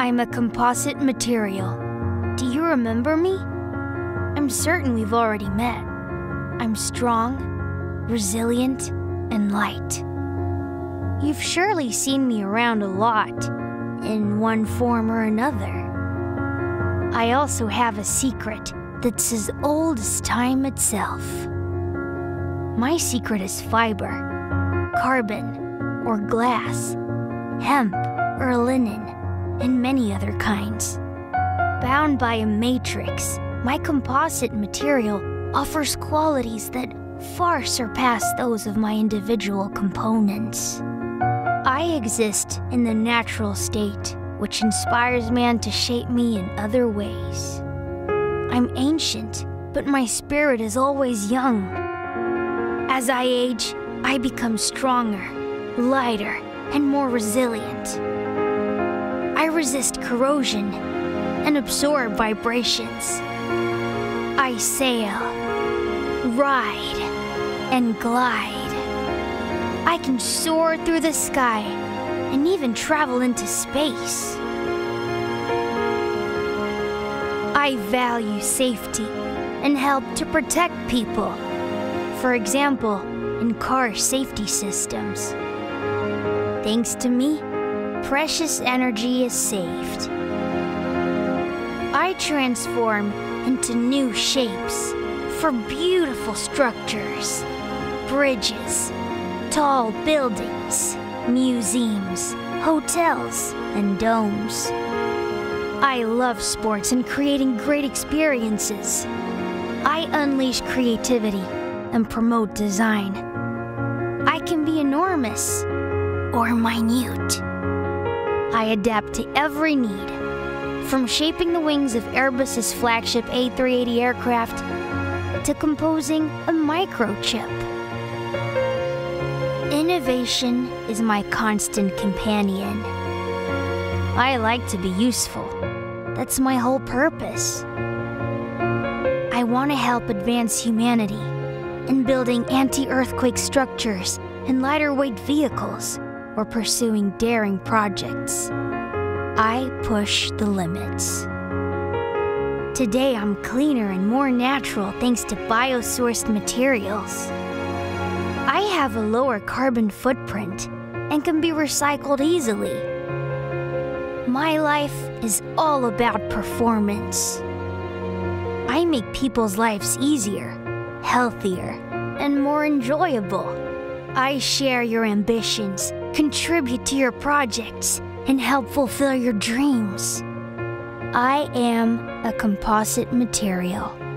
I'm a composite material. Do you remember me? I'm certain we've already met. I'm strong, resilient, and light. You've surely seen me around a lot, in one form or another. I also have a secret that's as old as time itself. My secret is fiber, carbon, or glass, hemp or linen, and many other kinds. Bound by a matrix, my composite material offers qualities that far surpass those of my individual components. I exist in the natural state, which inspires man to shape me in other ways. I'm ancient, but my spirit is always young. As I age, I become stronger, lighter, and more resilient. I resist corrosion and absorb vibrations. I sail, ride, and glide. I can soar through the sky and even travel into space. I value safety and help to protect people. For example, in car safety systems. Thanks to me, precious energy is saved. I transform into new shapes for beautiful structures, bridges, tall buildings, museums, hotels, and domes. I love sports and creating great experiences. I unleash creativity and promote design. I can be enormous or minute. I adapt to every need, from shaping the wings of Airbus's flagship A380 aircraft to composing a microchip. Innovation is my constant companion. I like to be useful. That's my whole purpose. I want to help advance humanity in building anti-earthquake structures and lighter-weight vehicles or pursuing daring projects. I push the limits. Today I'm cleaner and more natural thanks to biosourced materials. I have a lower carbon footprint and can be recycled easily. My life is all about performance. I make people's lives easier, healthier, and more enjoyable. I share your ambitions, contribute to your projects, and help fulfill your dreams. I am a composite material.